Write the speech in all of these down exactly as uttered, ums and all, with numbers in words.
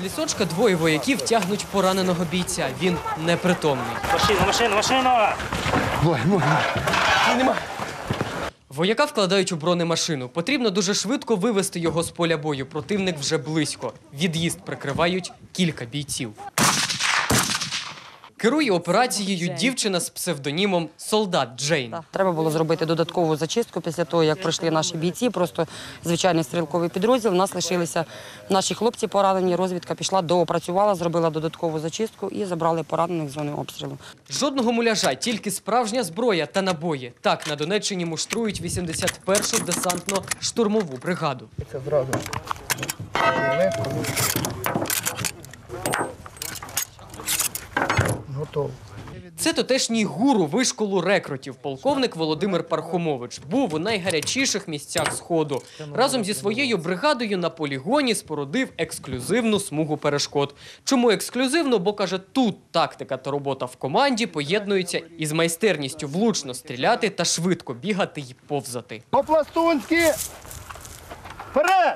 З лісочка двоє вояків тягнуть пораненого бійця. Він непритомний. Машина, машина, машина! Ой, ой, ой. Нема. Вояка вкладають у бронемашину. Потрібно дуже швидко вивести його з поля бою. Противник вже близько. Від'їзд прикривають кілька бійців. Керує операцією дівчина з псевдонімом «Солдат Джейн». Треба було зробити додаткову зачистку після того, як пройшли наші бійці, просто звичайний стрілковий підрозділ. У нас лишилися наші хлопці поранені, розвідка пішла, доопрацювала, зробила додаткову зачистку і забрали поранених з зони обстрілу. Жодного муляжа, тільки справжня зброя та набої. Так на Донеччині муштрують вісімдесят першу десантно-штурмову бригаду. Це зразу. Готово. Це тутешній гуру вишколу рекрутів, полковник Володимир Пархомович. Був у найгарячіших місцях Сходу. Разом зі своєю бригадою на полігоні спорудив ексклюзивну смугу перешкод. Чому ексклюзивно? Бо, каже, тут тактика та робота в команді поєднуються із майстерністю влучно стріляти та швидко бігати й повзати. По-пластунськи! Вперед!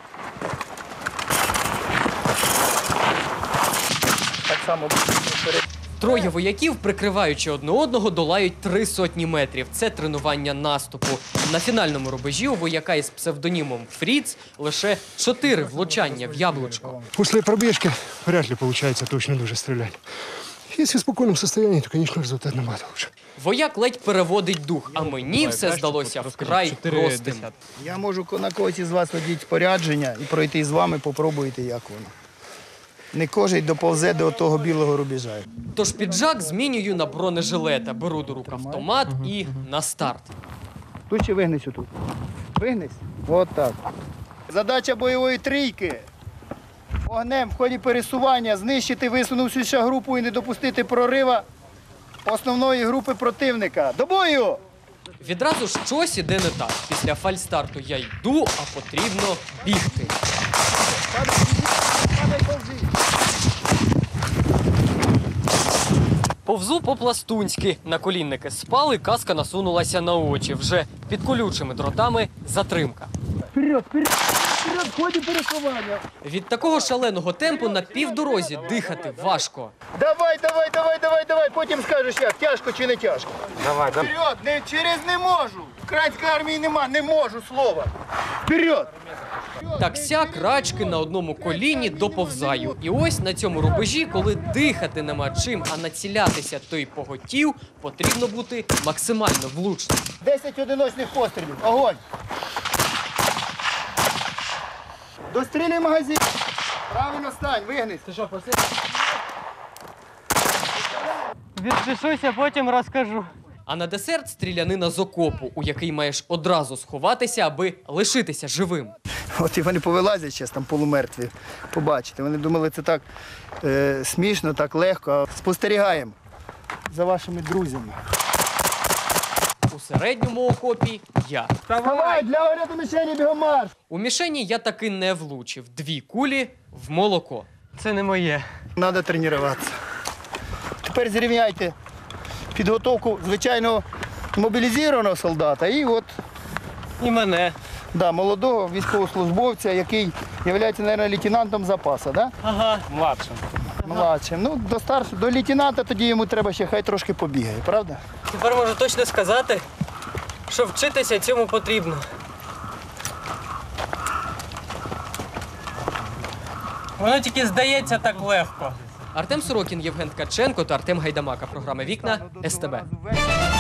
Так само вперед. Троє вояків, прикриваючи одне одного, долають три сотні метрів. Це тренування наступу. На фінальному рубежі у вояка із псевдонімом Фріц лише чотири влучання в яблучко. После пробежки вряд ли получается точно дуже стрелять. Если в спокойном состоянии, то, конечно, результат набагато лучше. Вояк ледь переводить дух, а мені все здалося вкрай простим. Я можу на когось із вас одіти спорядження і пройти з вами, попробуйте, як воно. Не кожен доповзе до того білого рубежа. Тож піджак змінюю на бронежилета, беру до рук автомат і на старт. Тут ще вигнись отут. Вигнись. От так. Задача бойової трійки. Огнем в ході пересування знищити висунувшуюся групу і не допустити прорива основної групи противника. До бою! Відразу щось іде не так. Після фальстарту я йду, а потрібно бігти. Повзу по-пластунськи. Наколінники спали, каска насунулася на очі. Вже під колючими дротами затримка. Вперед, вперед, вперед, в ході пересування. Від такого шаленого темпу на півдорозі дихати важко. Давай, давай, давай, давай, давай, потім скажеш як, тяжко чи не тяжко. Давай, давай. Вперед, не, через не можу. В українській армії нема, не можу слова. Вперед! Так сяк, рачки на одному коліні доповзаю. І ось на цьому рубежі, коли дихати нема чим, а націлятися той поготів, потрібно бути максимально влучним. Десять одиночних пострілів. Огонь! Дострілюй магазин. Правильно стань, вигнись. Ти що, посиль? Відпишуся, потім розкажу. А на десерт стрілянина з окопу, у який маєш одразу сховатися, аби лишитися живим. От і вони повилазять зараз там полумертві. Побачите, вони думали, це так е, смішно, так легко. А спостерігаємо за вашими друзями. У середньому окопі я. Давай, для огляду мішені бігом марш! У мішені я таки не влучив. Дві кулі в молоко. Це не моє. Треба тренуватися. Тепер зрівняйте підготовку звичайного мобілізованого солдата і от І мене. да, молодого військовослужбовця, який є, мабуть, лейтенантом запасу, да? Ага. Младшим. Младшим. Ну, до старшого, до лейтенанта тоді йому треба ще хай трошки побігає, правда? Тепер можу точно сказати, що вчитися цьому потрібно. Воно тільки здається так легко. Артем Сорокін, Євген Ткаченко та Артем Гайдамака. Програма «Вікна» ес те бе.